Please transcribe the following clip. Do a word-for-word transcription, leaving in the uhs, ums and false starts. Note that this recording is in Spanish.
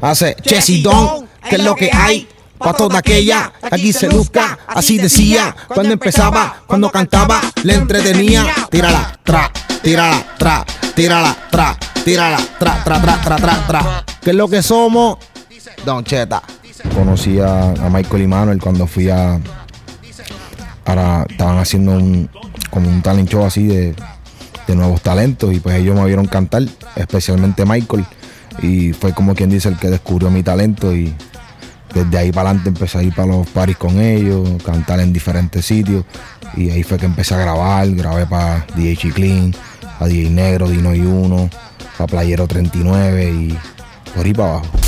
Hace Chesidón, que es lo que hay. Pa' toda aquella, aquí se luzca, así decía. Cuando empezaba, cuando cantaba, le entretenía. Tírala, tra, tírala, tra, tírala, tra, tírala, tra, tra, tra, tra, tra, tra. ¿Qué es lo que somos? Don Cheta. Conocí a, a Michael y Manuel cuando fui a... Ahora estaban haciendo un, como un talent show así de, de nuevos talentos. Y pues ellos me vieron cantar, especialmente Michael. Y fue como quien dice el que descubrió mi talento. Y desde ahí para adelante empecé a ir para los parties con ellos, cantar en diferentes sitios. Y ahí fue que empecé a grabar. Grabé para D J Clean, para D J Negro, Dino y Uno, para Playero treinta y nueve y por ahí para abajo.